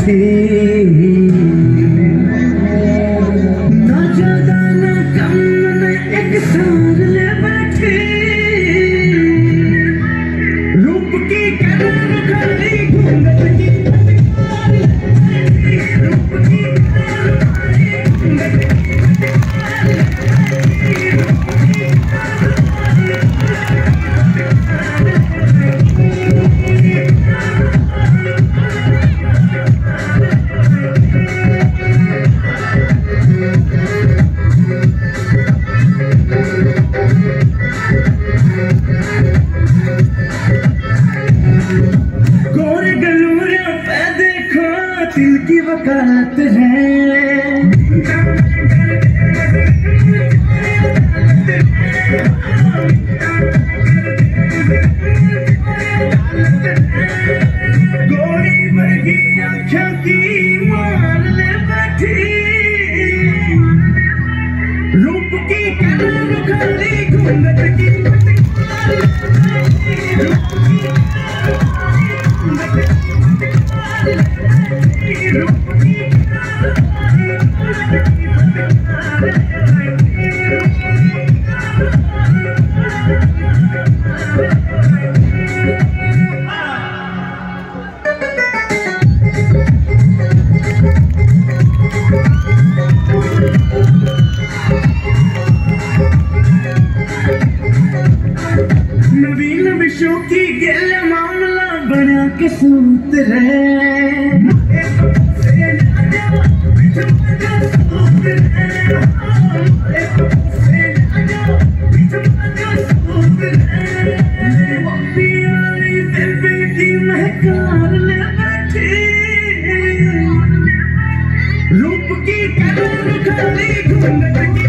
बैठी ना ज्यादा ना कम ना एक सार ले बैठी रूप की कदर खाली घूंघट की रूप की कदर खाली घूंघट दिल की वकालत है गोरी वर्गी आँखों की मार ले बैठी रूप की कदर खाली घूंघट की नवीन विश्व की गेल मामला बना के सूत्र है रूप की कदर खाली घूंघट की